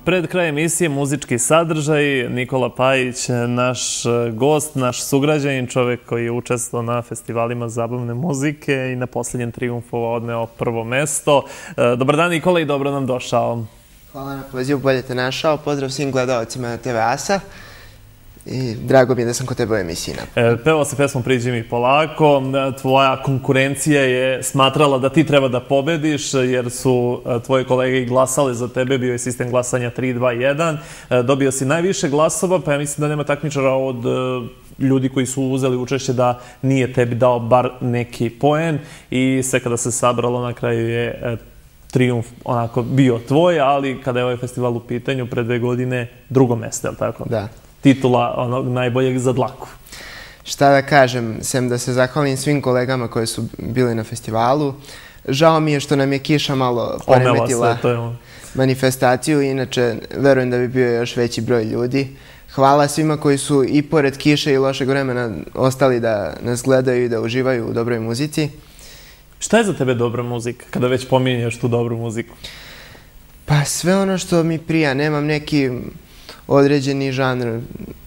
Pred kraj emisije muzički sadržaj, Nikola Pajić, naš gost, naš sugrađanin, čovjek koji je učestvovao na festivalima zabavne muzike i na posljednjem Trijumfu odneo prvo mesto. Dobar dan Nikola i dobro nam došao. Hvala na pozivu, bolje te našao. Pozdrav svim gledalcima TV Asa. I drago mi je da sam kod tebe u emisiji. Pevao se pesmu Priđi mi polako. Tvoja konkurencija je smatrala da ti treba da pobediš jer su tvoji kolege glasali za tebe. Bio je sistem glasanja 3-2-1. Dobio si najviše glasova, pa ja mislim da nema takmičara od ljudi koji su uzeli učešće da nije tebi dao bar neki poen. I sve kada se sabralo na kraju je Trijumf onako bio tvoj, ali kada je ovaj festival u pitanju pre 2 godine drugo mesto, je li tako? Da. Titula onog najboljeg za dlaku. Šta da kažem, sem da se zahvalim svim kolegama koji su bili na festivalu. Žao mi je što nam je kiša malo poremetila manifestaciju, inače verujem da bi bio još veći broj ljudi. Hvala svima koji su i pored kiše i lošeg vremena ostali da nas gledaju i da uživaju u dobroj muzici. Šta je za tebe dobra muzika, kada već pominješ tu dobru muziku? Pa sve ono što mi prija, nemam neki određeni žanr,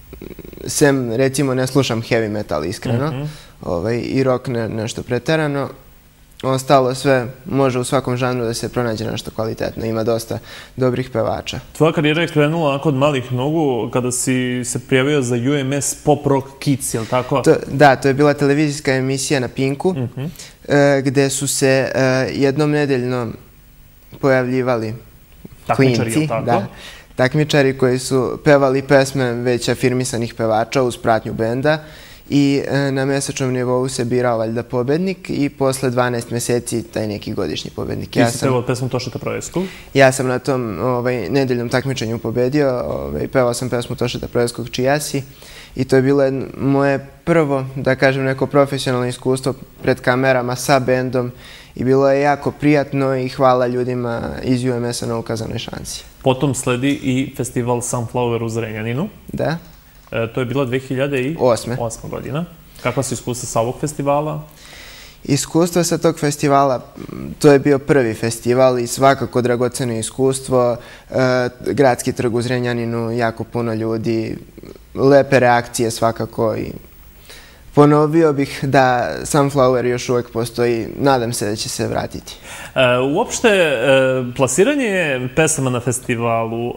sem recimo ne slušam heavy metal iskreno, i rock nešto preterano. Ostalo sve može u svakom žanru da se pronađe nešto kvalitetno, ima dosta dobrih pevača. Tvoja karijera je krenula onako od malih nogu kada si se prijavio za UMS Pop Rock Kids, je li tako? Da, to je bila televizijska emisija na Pinku, gde su se jednom nedeljno pojavljivali klinci, takmičari koji su pevali pesme već afirmisanih pevača uz pratnju benda i na mesečnom nivou se birao valjda pobednik i posle 12 meseci taj neki godišnji pobednik. Ti si pevao pesmu Tošeta Proeskog? Ja sam na tom nedeljnom takmičenju pobedio, pevao sam pesmu Tošeta Proeskog Čija si i to je bilo moje prvo, da kažem, neko profesionalno iskustvo pred kamerama sa bendom i bilo je jako prijatno i hvala ljudima iz UMS-a na ukazanoj šansi. Potom sledi i festival Sunflower u Zrenjaninu. Da. To je bila 2008. godina. Kakva su iskustva sa ovog festivala? Iskustva sa tog festivala, to je bio prvi festival i svakako dragoceno iskustvo. Gradski trg u Zrenjaninu, jako puno ljudi, lepe reakcije svakako i ponovio bih da Sunflower još uvijek postoji, nadam se da će se vratiti. Uopšte, plasiranje pesama na festivalu,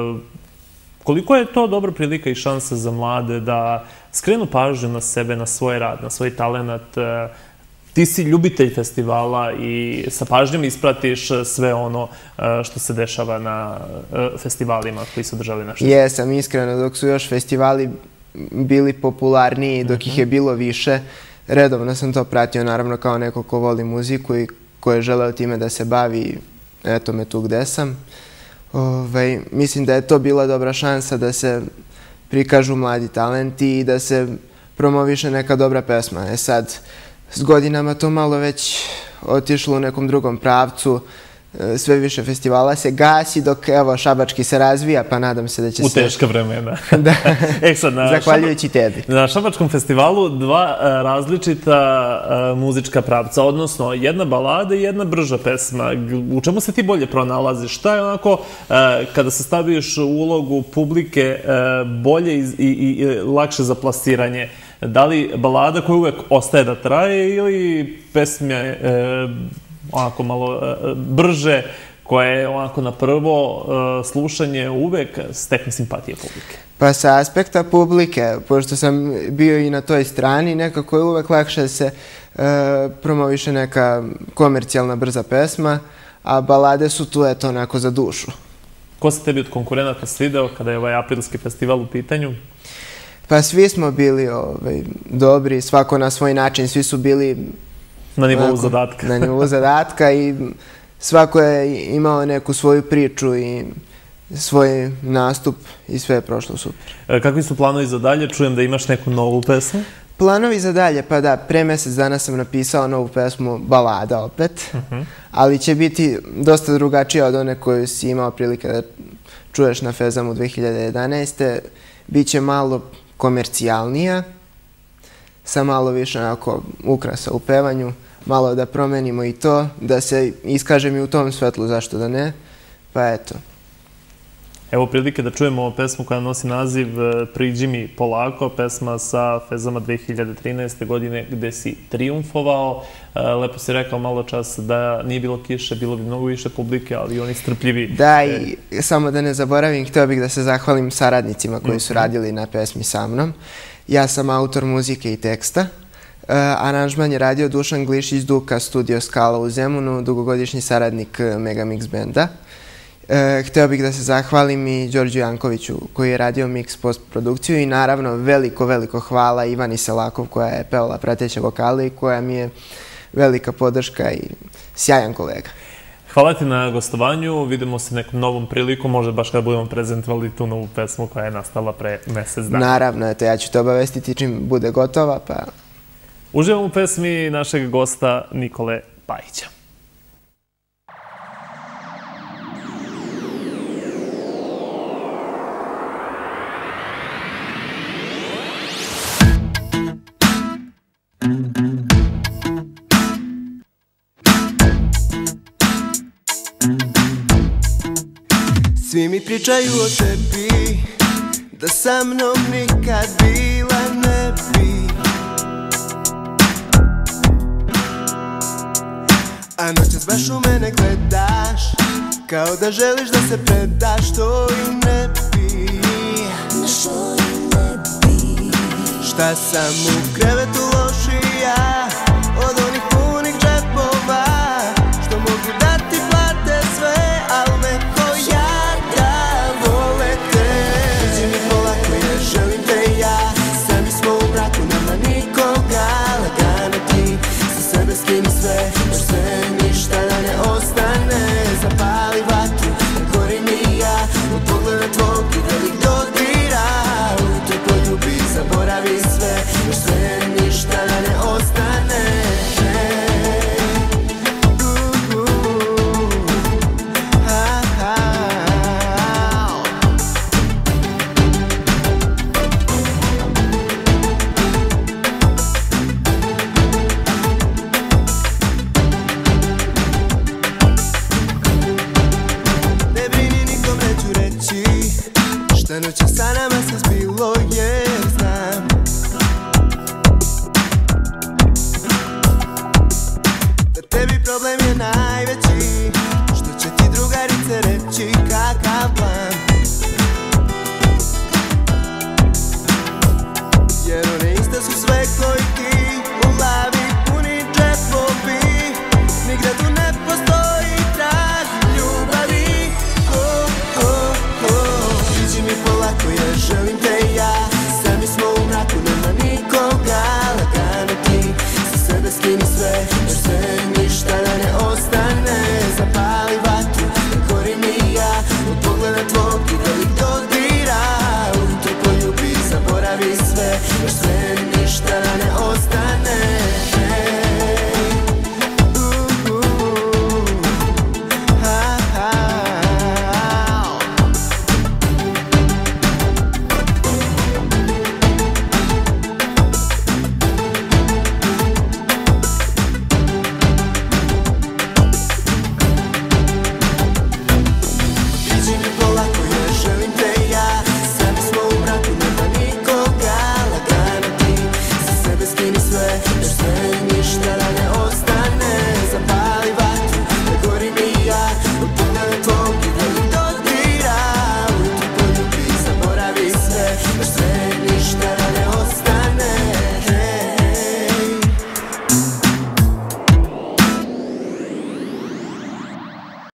koliko je to dobra prilika i šansa za mlade da skrenu pažnju na sebe, na svoj rad, na svoj talent? Ti si ljubitelj festivala i sa pažnjom ispratiš sve ono što se dešava na festivalima koji su održali naše. Jesam, iskreno, dok su još festivali bili popularniji, dok ih je bilo više, redovno sam to pratio, naravno kao neko ko voli muziku i ko je želeo time da se bavi, eto me tu gde sam. Mislim da je to bila dobra šansa da se prikažu mladi talenti i da se promoviše neka dobra pesma. Sad, s godinama to malo već otišlo u nekom drugom pravcu, sve više festivala se gasi, dok evo Šabački se razvija, pa nadam se da će se... U teška vremena. Da, zahvaljujući tebi. Na Šabačkom festivalu 2 različita muzička pravca, odnosno jedna balada i jedna brža pesma. U čemu se ti bolje pronalaziš? Šta je onako, kada se staviš u ulogu publike, bolje i lakše za plasiranje? Da li balada koja uvek ostaje da traje ili pesme onako malo brže, koje je onako na prvo slušanje uvek stekne simpatije publike? Pa sa aspekta publike, pošto sam bio i na toj strani, nekako je uvek lakše da se promoviše neka komercijalna brza pesma, a balade su tu eto onako za dušu. Ko se tebi od konkurenata svideo kada je ovaj aprilski festival u pitanju? Pa svi smo bili dobri, svako na svoj način, svi su bili na nivou zadatka. Na nivou zadatka i svako je imao neku svoju priču i svoj nastup i sve je prošlo super. Kakvi su planovi za dalje? Čujem da imaš neku novu pesmu. Planovi za dalje, pa da, pre mesec dana sam napisao novu pesmu, balada opet, ali će biti dosta drugačija od one koju si imao prilike da čuješ na Fezamu 2011. Biće malo komercijalnija, sa malo više ukrasa u pevanju, malo da promenimo i to, da se iskažem i u tom svetlu, zašto da ne, pa eto. Evo prilike da čujemo pesmu koja nosi naziv Priđi mi polako, pesma sa Fezama 2013. godine gde si triumfovao. Lepo si rekao malo čas da nije bilo kiše, bilo bi mnogo više publike, ali oni strpljivi. Da, i samo da ne zaboravim, hteo bih da se zahvalim saradnicima koji su radili na pesmi sa mnom. Ja sam autor muzike i teksta. Aranžman je radio Dušan Glišić, Duka, Studio Skala u Zemunu, dugogodišnji saradnik Megamix benda. Hteo bih da se zahvalim i Đorđu Jankoviću koji je radio mix postprodukciju i naravno veliko hvala Ivani Selakov koja je pevala prateće vokale i koja mi je velika podrška i sjajan kolega. Hvala ti na gostovanju, vidimo se nekom novom prilikom, možda baš kada budemo prezentovali tu novu pesmu koja je nastala pre mesec dana. Naravno, eto ja ću te obavestiti čim bude gotova, pa... Uživamo u pesmi našeg gosta Nikole Pajića. Svi mi pričaju o tebi, da sa mnom nikad bila ne bi. A noćas baš u mene gledaš, kao da želiš da se predaš, to i ne bi. Šta sam u krevetu lošija od onih punih džepova, što mogu da ti plate sve, al neko ja da vole te. Priđi mi polako jer želim te ja, sami smo u braku, nema nikoga. Lagano ti sa sebe skini sve, još sve ništa da ne ostane. Zapali vatru, da gorim i ja, od pogleda tvog i da ih dodira. U toj poljubi zaboravi sve, još sve ništa da ne ostane. Ne brini, nikom neću reći šta noćas sa nama se zbilo, jer znam da tebi problem je najveći, što će ti drugarice reći kakav plan. Jer one iste su sve koji